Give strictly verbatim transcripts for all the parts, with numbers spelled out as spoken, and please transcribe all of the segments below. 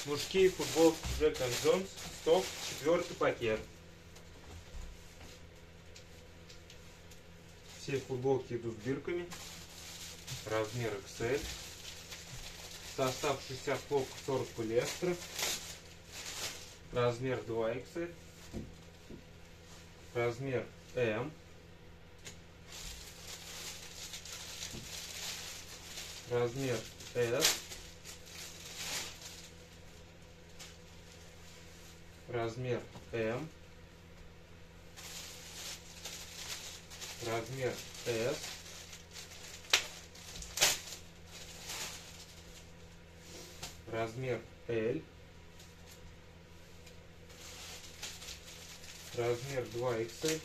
Мужские футболки Джек энд Джонс, сток, четвертый пакет. Все футболки идут с бирками. Размер икс эль. Состав шестьдесят хлопка, сорок полиэстера. Размер два икс эль. Размер эм. Размер эс. Размер эм. Размер эс. Размер эль. Размер два икс эль.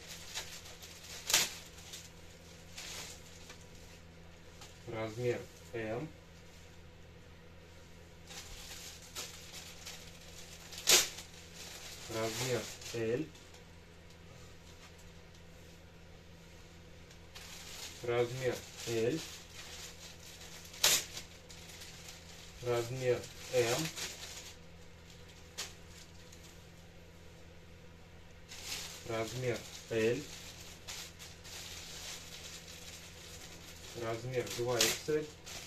Размер эм. Размер эль. Размер эль. Размер эм. Размер эль. Размер два икс эль.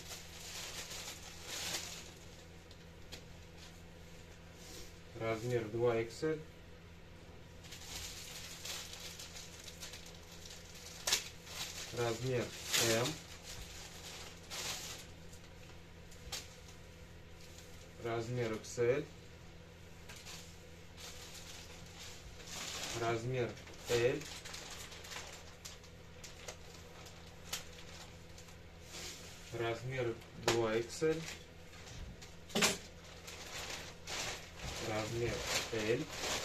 Размер два икс эль. Размер эм. Размер икс эль. Размер эль. Размер два икс эль. Размер эль.